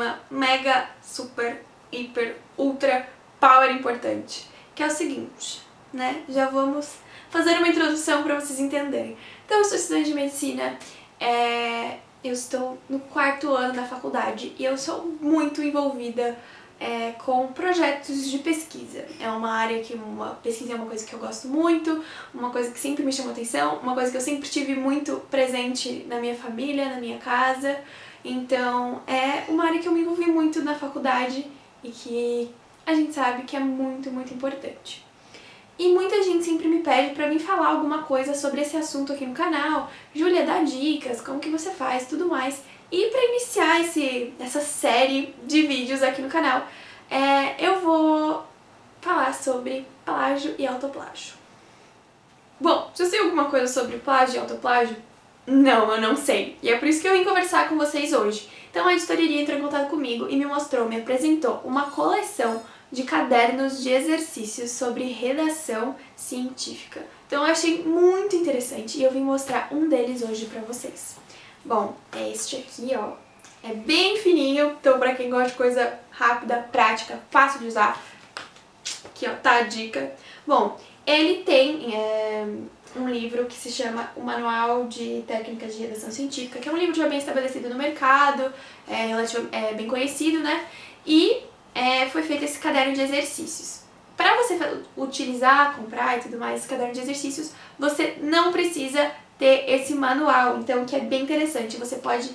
tema mega, super, hiper, ultra, power importante, que é o seguinte, né? Já vamos fazer uma introdução para vocês entenderem. Então, eu sou estudante de medicina, eu estou no 4º ano da faculdade e eu sou muito envolvida com projetos de pesquisa. É uma área que pesquisa é uma coisa que eu gosto muito, uma coisa que sempre me chamou atenção, uma coisa que eu sempre tive muito presente na minha família, na minha casa. Então é uma área que eu me envolvi muito na faculdade e que a gente sabe que é muito, muito importante. E muita gente sempre me pede pra mim falar alguma coisa sobre esse assunto aqui no canal. Júlia, dá dicas, como que você faz, tudo mais. E pra iniciar essa série de vídeos aqui no canal, eu vou falar sobre plágio e autoplágio. Bom, já sei alguma coisa sobre plágio e autoplágio? Não, eu não sei. E é por isso que eu vim conversar com vocês hoje. Então a editoria entrou em contato comigo e me apresentou uma coleção de cadernos de exercícios sobre redação científica. Então eu achei muito interessante e eu vim mostrar um deles hoje pra vocês. Bom, é este aqui, ó. É bem fininho, então pra quem gosta de coisa rápida, prática, fácil de usar, aqui ó, tá a dica. Bom, ele tem um livro que se chama O Manual de Técnicas de Redação Científica, que é um livro já bem estabelecido no mercado, bem conhecido, né? E foi feito esse caderno de exercícios. Para você utilizar, comprar e tudo mais, esse caderno de exercícios, você não precisa ter esse manual, então que é bem interessante. Você pode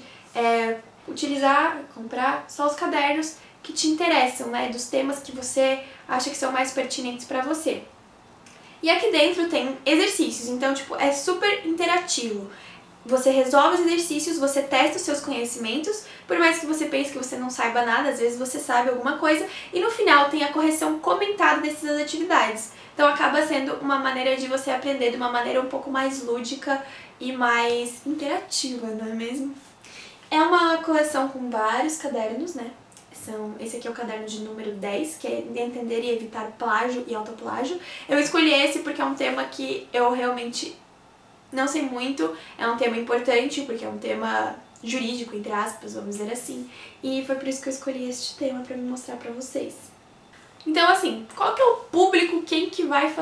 utilizar, comprar só os cadernos que te interessam, né? Dos temas que você acha que são mais pertinentes para você. E aqui dentro tem exercícios, então tipo, é super interativo. Você resolve os exercícios, você testa os seus conhecimentos, por mais que você pense que você não saiba nada, às vezes você sabe alguma coisa, e no final tem a correção comentada dessas atividades. Então acaba sendo uma maneira de você aprender de uma maneira um pouco mais lúdica e mais interativa, não é mesmo? É uma coleção com vários cadernos, né? Esse aqui é o caderno de número 10, que é entender e evitar plágio e autoplágio. Eu escolhi esse porque é um tema que eu realmente não sei muito, é um tema importante, porque é um tema jurídico, entre aspas, vamos dizer assim, e foi por isso que eu escolhi este tema pra me mostrar pra vocês. Então, assim, qual que é o público, quem que vai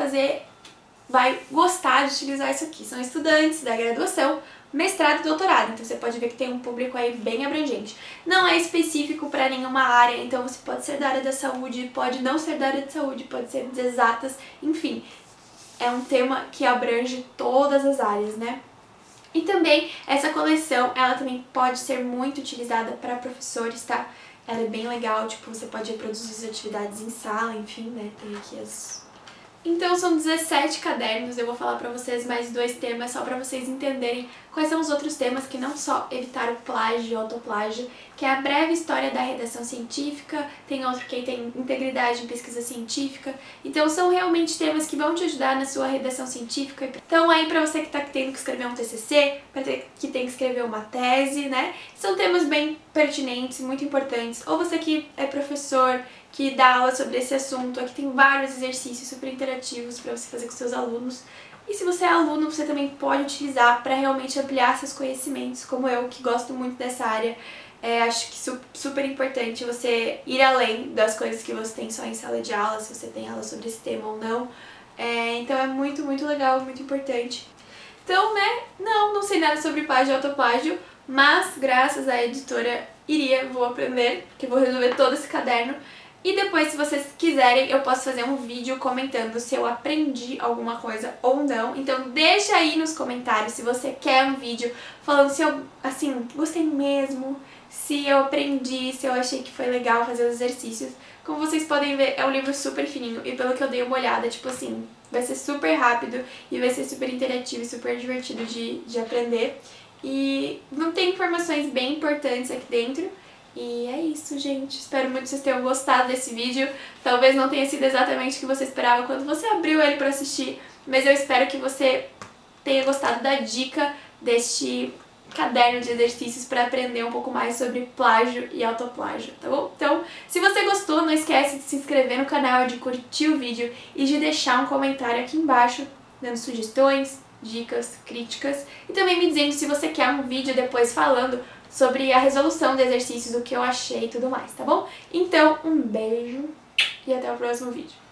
gostar de utilizar isso aqui? São estudantes da graduação, mestrado e doutorado, então você pode ver que tem um público aí bem abrangente. Não é específico para nenhuma área, então você pode ser da área da saúde, pode não ser da área de saúde, pode ser de exatas, enfim. É um tema que abrange todas as áreas, né? E também essa coleção, ela também pode ser muito utilizada para professores, tá? Ela é bem legal, tipo, você pode reproduzir as atividades em sala, enfim, né? Tem aqui as... Então são 17 cadernos, eu vou falar pra vocês mais 2 temas só pra vocês entenderem quais são os outros temas, que não só evitar o plágio e autoplágio, que é a breve história da redação científica, tem outro que tem integridade em pesquisa científica, então são realmente temas que vão te ajudar na sua redação científica. Então aí pra você que tá tendo que escrever um TCC, pra que tem que escrever uma tese, né, são temas bem pertinentes, muito importantes, ou você que é professor, que dá aula sobre esse assunto, aqui tem vários exercícios super interativos para você fazer com seus alunos. E se você é aluno, você também pode utilizar para realmente ampliar seus conhecimentos, como eu, que gosto muito dessa área. Acho que super importante você ir além das coisas que você tem só em sala de aula, se você tem aula sobre esse tema ou não. Então é muito, muito legal, muito importante. Então, né, não sei nada sobre plágio e autoplágio, mas graças à editora vou aprender, que eu vou resolver todo esse caderno. E depois, se vocês quiserem, eu posso fazer um vídeo comentando se eu aprendi alguma coisa ou não. Então deixa aí nos comentários se você quer um vídeo falando se eu, assim, gostei mesmo, se eu aprendi, se eu achei que foi legal fazer os exercícios. Como vocês podem ver, é um livro super fininho e pelo que eu dei uma olhada, tipo assim, vai ser super rápido e vai ser super interativo e super divertido de aprender. E não tem informações bem importantes aqui dentro. E é isso, gente. Espero muito que vocês tenham gostado desse vídeo. Talvez não tenha sido exatamente o que você esperava quando você abriu ele pra assistir, mas eu espero que você tenha gostado da dica deste caderno de exercícios para aprender um pouco mais sobre plágio e autoplágio, tá bom? Então, se você gostou, não esquece de se inscrever no canal, de curtir o vídeo e de deixar um comentário aqui embaixo, dando sugestões, dicas, críticas, e também me dizendo se você quer um vídeo depois falando sobre a resolução de exercícios, o que eu achei e tudo mais, tá bom? Então, um beijo e até o próximo vídeo.